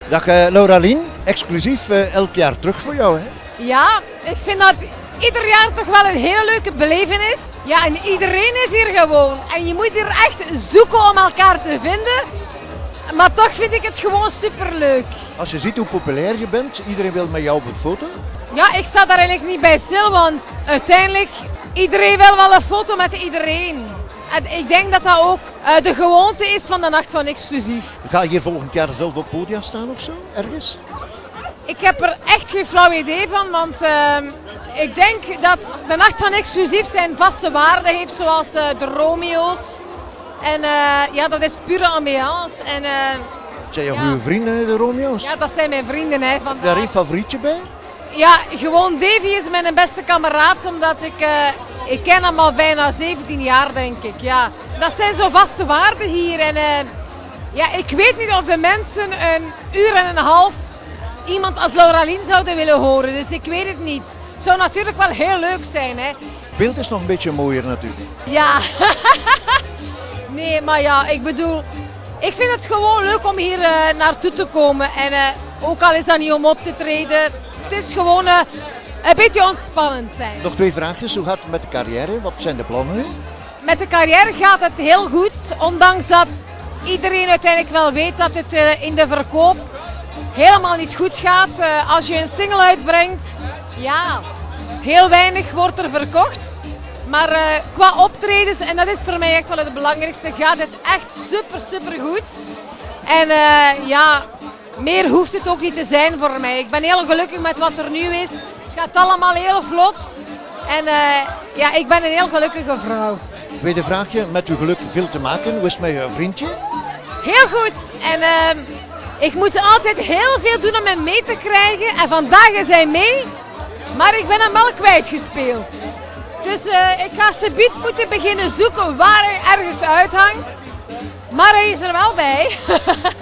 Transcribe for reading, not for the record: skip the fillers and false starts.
Dag Lauralien, exclusief elk jaar terug voor jou, hè? Ja, ik vind dat ieder jaar toch wel een hele leuke belevenis. Ja, en iedereen is hier gewoon. En je moet hier echt zoeken om elkaar te vinden. Maar toch vind ik het gewoon superleuk. Als je ziet hoe populair je bent, iedereen wil met jou op een foto. Ja, ik sta daar eigenlijk niet bij stil, want uiteindelijk iedereen wil wel een foto met iedereen. En ik denk dat dat ook de gewoonte is van de Nacht van Exclusief. Ga je hier volgend jaar zelf op podium staan of zo, ergens? Ik heb er echt geen flauw idee van, want ik denk dat de Nacht van Exclusief zijn vaste waarde heeft, zoals de Romeo's. En ja, dat is pure ambiance. En, zijn je goede vrienden, de Romeo's? Ja, dat zijn mijn vrienden. Hè, Heb je daar een favorietje bij? Ja, gewoon Davy is mijn beste kameraad, omdat ik ken hem al bijna 17 jaar, denk ik. Ja, dat zijn zo vaste waarden hier. En ja, ik weet niet of de mensen een uur en een half iemand als Lauralien zouden willen horen, dus ik weet het niet. Het zou natuurlijk wel heel leuk zijn, hè. Het beeld is nog een beetje mooier natuurlijk. Ja, nee, maar ja, ik bedoel, ik vind het gewoon leuk om hier naartoe te komen. En ook al is dat niet om op te treden, het is gewoon een beetje ontspannend zijn. Nog 2 vraagjes, hoe gaat het met de carrière? Wat zijn de plannen nu? Met de carrière gaat het heel goed, ondanks dat iedereen uiteindelijk wel weet dat het in de verkoop helemaal niet goed gaat. Als je een single uitbrengt, ja, heel weinig wordt er verkocht. Maar qua optredens, en dat is voor mij echt wel het belangrijkste, gaat het echt super goed. En ja, meer hoeft het ook niet te zijn voor mij. Ik ben heel gelukkig met wat er nu is. Het gaat allemaal heel vlot. En ja, ik ben een heel gelukkige vrouw. Tweede vraagje, met uw geluk veel te maken. Hoe is het met je vriendje? Heel goed. En ik moet altijd heel veel doen om hem mee te krijgen. En vandaag is hij mee. Maar ik ben hem wel kwijtgespeeld. Dus ik ga subiet moeten beginnen zoeken waar hij ergens uithangt. Maar hij is er wel bij.